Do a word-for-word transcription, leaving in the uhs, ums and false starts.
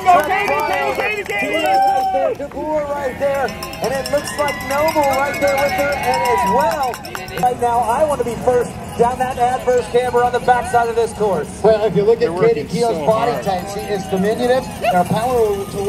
go, Katie, Katie, Katie, Katie! Right there, DeBoer right there, and it looks like Noble right there with her, and as well. Right now, I want to be first down that adverse camber on the backside of this course. Well, if you look at They're Katie working Keel's so body hard. type, she is diminutive, and her power to